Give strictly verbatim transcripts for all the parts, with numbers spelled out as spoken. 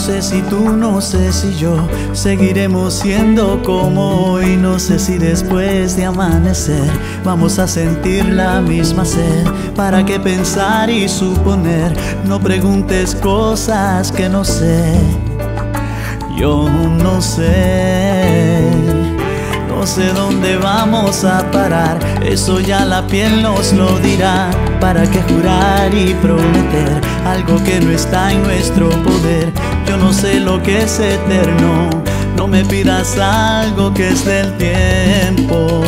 sé si tú, no sé si yo seguiremos siendo como hoy. No sé si después de amanecer vamos a sentir la misma sed. ¿Para qué pensar y suponer? No preguntes cosas que no sé. Yo no sé, no sé dónde vamos a parar. Eso ya la piel nos lo dirá. ¿Para qué jurar y prometer algo que no está en nuestro poder? Yo no sé lo que es eterno. No me pidas algo que es del tiempo.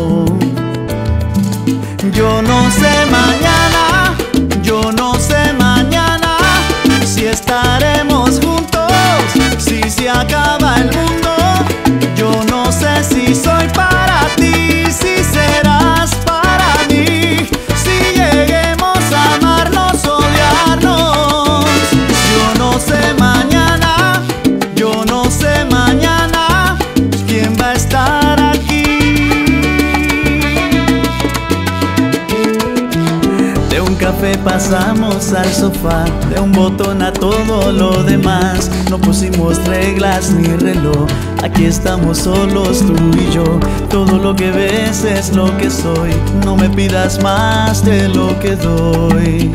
Yo no sé mañana, yo no sé mañana si estaremos juntos, si se acaba el mundo. Yo no sé si soy para ti, si serás para mí, si lleguemos a amarnos, odiarnos. Yo no sé mañana, yo no sé mañana quién va a estar aquí. De un café pasamos al sofá, de un botón a todo lo demás. No pusimos reglas ni reloj, aquí estamos solos tú y yo. Todo lo que ves es lo que soy, no me pidas más de lo que doy.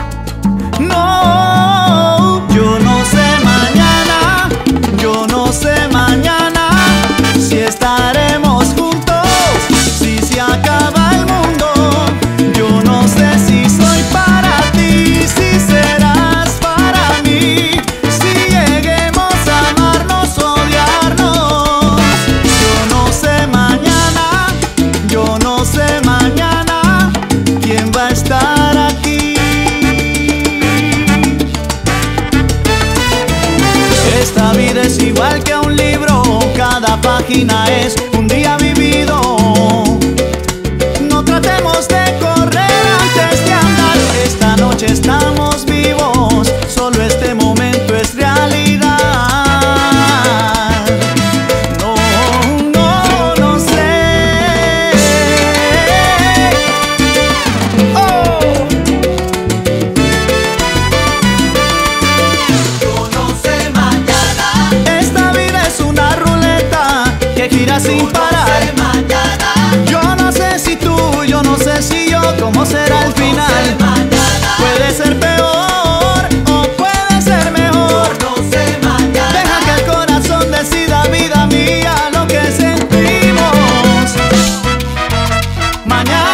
No, yo no sé mañana, yo no sé mañana si estaremos juntos, si se acaba el mundo. Yo no sé si soy para ti, si serás para mí, si lleguemos a amarnos, odiarnos. Yo no sé mañana, yo no sé mañana quién va a estar aquí. Esta vida es igual que un libro, cada página es un día vivido. No tratemos de correr antes de andar. Esta noche estamos vivos, solo este momento es realidad. No, no, no sé. Oh. Yo no sé mañana. Esta vida es una ruleta que gira sin parar. Yo no sé si tú, yo no sé si yo, cómo será el final. Puede ser peor o puede ser mejor. Deja que el corazón decida, vida mía, lo que sentimos. Mañana